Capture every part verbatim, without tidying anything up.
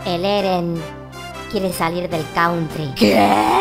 El Eren quiere salir del country. ¿Qué?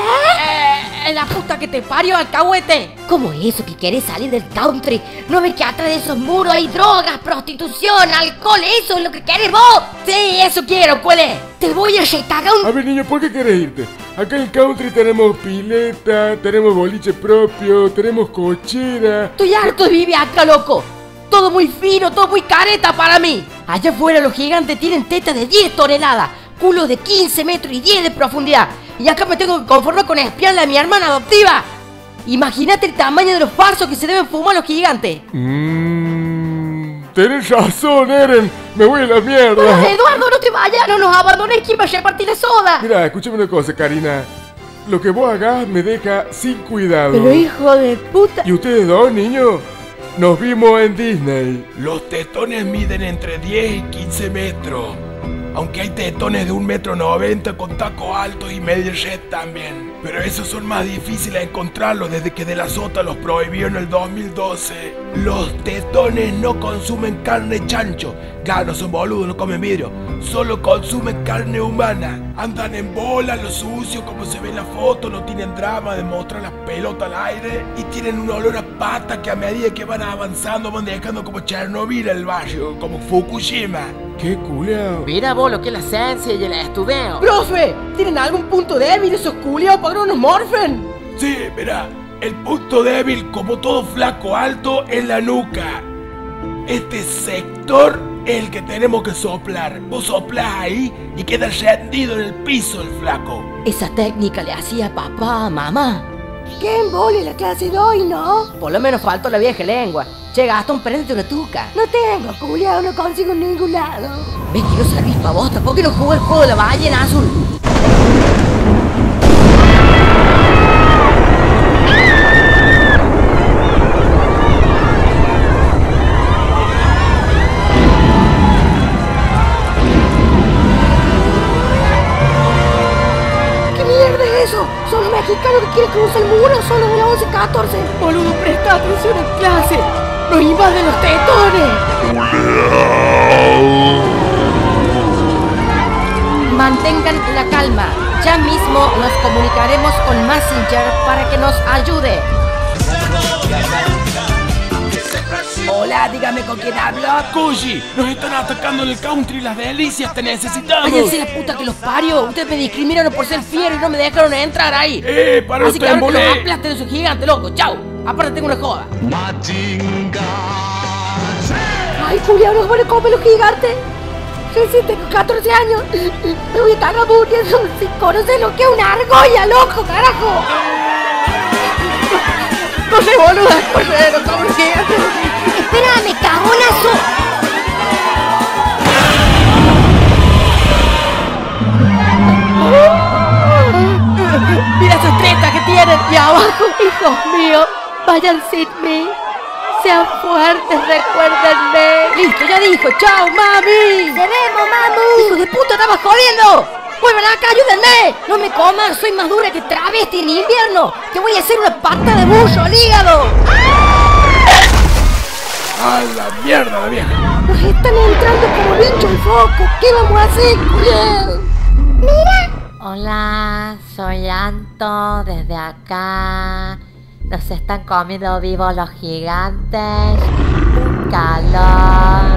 Eh, la puta que te parió, alcahuete. ¿Cómo es eso que querés salir del country? ¿No ves que atrás de esos muros hay drogas, prostitución, alcohol? ¿Eso es lo que querés vos? Sí, eso quiero, ¿cuál es? Te voy a recagar un... A ver, niño, ¿por qué querés irte? Acá en el country tenemos pileta, tenemos boliche propio, tenemos cochera. Estoy harto de vivir acá, loco. Todo muy fino, todo muy careta para mí. Allá afuera los gigantes tienen tetas de diez toneladas, culos de quince metros y diez de profundidad. Y acá me tengo que conformar con espiarle a mi hermana adoptiva. Imagínate el tamaño de los farsos que se deben fumar los gigantes. Mmm... Tenés razón, Eren. Me voy a la mierda. Pero, Eduardo, no te vayas, no nos abandones. ¿Quién va a repartir la soda? Mira, escúchame una cosa, Karina. Lo que vos hagas me deja sin cuidado. Pero hijo de puta. ¿Y ustedes dos, niños? Nos vimos en Disney. Los tetones miden entre diez y quince metros. Aunque hay tetones de un metro noventa con tacos altos y medio red también. Pero esos son más difíciles de encontrarlos desde que De la Sota los prohibió en el dos mil doce. Los tetones no consumen carne chancho. Claro, no son boludos, no comen vidrio. Solo consumen carne humana. Andan en bola, lo sucio, como se ve en la foto. No tienen drama de mostrar las pelotas al aire. Y tienen un olor a pata que a medida que van avanzando van dejando como Chernobyl el barrio, como Fukushima. ¡Qué culiao! Mira vos lo que es la ciencia y el estudio. ¡Profe! ¿Tienen algún punto débil esos culiados para que no nos morfen? Sí, mira, el punto débil, como todo flaco alto, es la nuca. Este sector es el que tenemos que soplar. Vos soplás ahí y queda rendido en el piso el flaco. Esa técnica le hacía a papá, mamá. ¿Qué embole la clase de hoy, no? Por lo menos faltó la vieja lengua. Che, Gastón, prendete una tuca. No tengo, culiao, no consigo en ningún lado. ¿Ves que no servís pa' vos? ¿Por qué no jugó el juego de la ballena azul? ¿Qué mierda es eso? ¿Son los mexicanos que quieren cruzar el muro o son los de la once catorce? Boludo, presta atención en clase. ¡Nos invaden los tetones! Mantengan la calma. Ya mismo nos comunicaremos con Messenger para que nos ayude. Hola, dígame con quién hablo. Koji, nos están atacando en el country, las delicias, te necesitamos. Váyanse la puta que los parió. Ustedes me discriminaron por ser fiero y no me dejaron entrar ahí. Eh, para Así que usted, ahora que los mole. aplasten esos gigantes, loco. Chau. Aparte tengo una joda. Ay, culiao, nos van a comer los gigantes. Recién tengo catorce años. Me voy a estar muriendo sin conocer lo que es una argolla, loco, carajo. No sé, boluda. Corre, no como los gigantes. Espérame, cagonazo. Mira esas tretas que tienen. Y abajo, hijos míos, vayan sin mí. Sean fuertes, recuérdenme. Listo, ya dijo. Chao, mami. ¡Te vemos, mamu! ¡Hijo de puta, estaba jodiendo! ¡Vuelvan acá, ayúdenme! ¡No me coman! ¡Soy más dura que travesti en invierno! ¡Te voy a hacer una pata de bullo al hígado! ¡A la mierda, la vieja! Nos están entrando como bicho el foco. ¿Qué vamos a hacer, culiao? ¡Mira! Hola, soy Anto desde acá. Nos están comiendo vivos los gigantes. Un calor.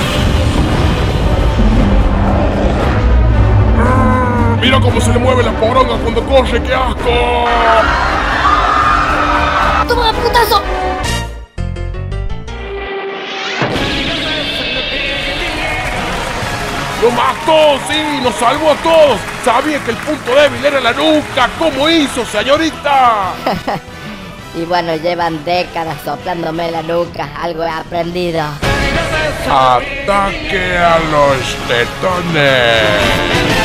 ¡Mira cómo se le mueve la poronga cuando corre! ¡Qué asco! ¡Toma, putazo! ¡Lo mató! ¡Sí! ¡Nos salvó a todos! ¡Sabía que el punto débil era la nuca! ¿Cómo hizo, señorita? Y bueno, llevan décadas soplándome la nuca. Algo he aprendido. ¡Ataque a los tetones!